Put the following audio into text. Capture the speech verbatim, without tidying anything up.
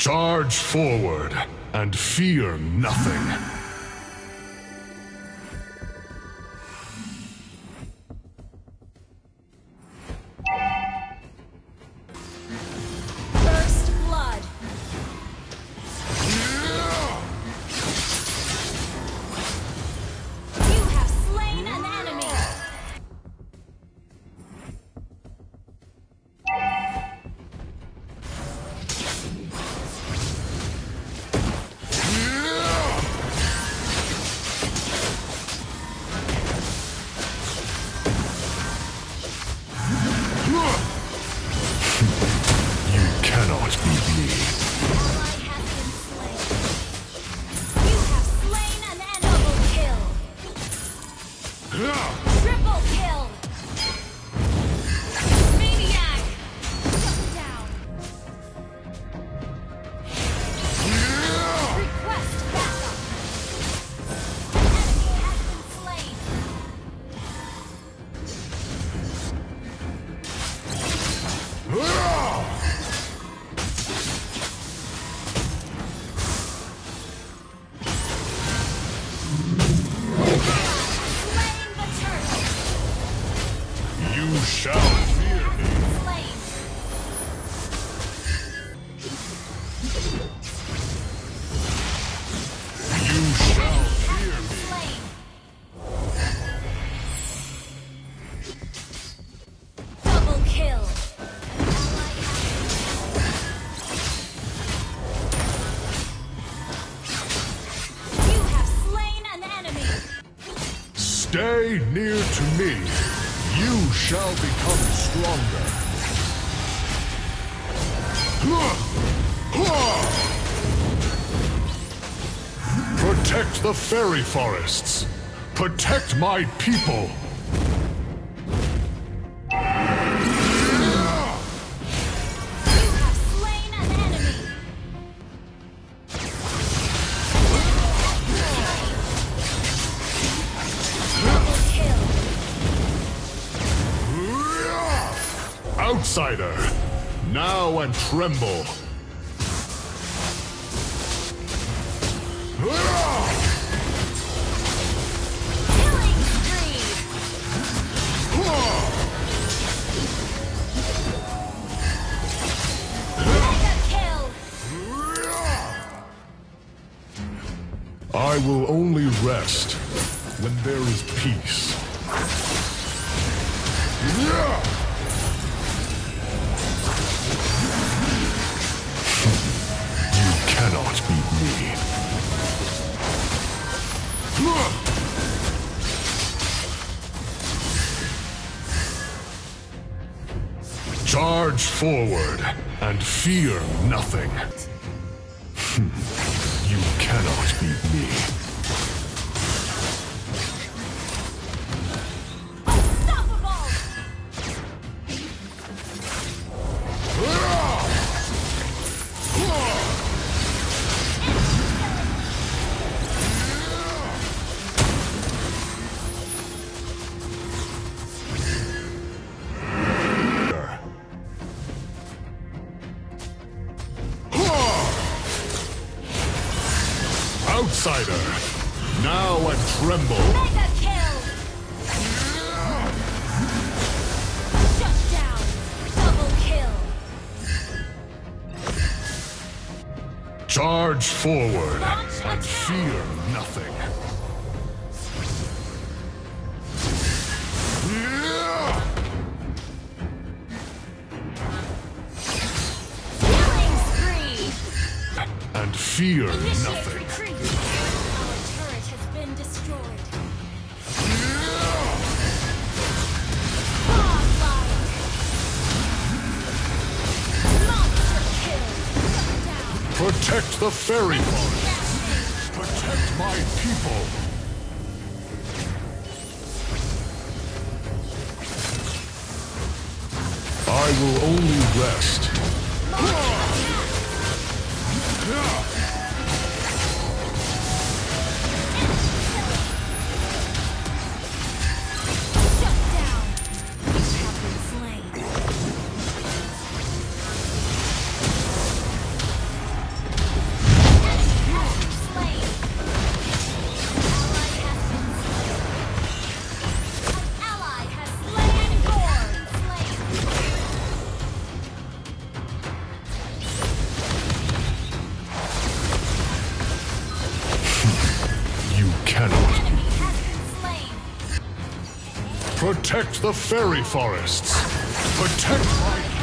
Charge forward and fear nothing. First blood. You have slain an enemy. Triple kill! Maniac! Shut down! Request backup! An enemy has been slain! You shall fear me. You shall fear me. Double kill. You have slain an enemy. Stay near to me. You shall become stronger. Protect the fairy forests. Protect my people. You have slain an enemy. Double kill. Outsider, now and tremble. Killing spree. Mega kill. I will only rest when there is peace. You cannot beat me. Charge forward and fear nothing. You cannot beat me. Unstoppable. Outsider, now and tremble. Mega kill. Shut down. Double kill. Charge forward Launch and attack. fear nothing. Killing spree. And fear Initiate nothing. retreat. Our turret has been destroyed. Godlike. Monster kill. Shut down. Protect the fairy forest. Protect my people. I will only rest. Shut down. You have been slain. Protect the fairy forests. Protect my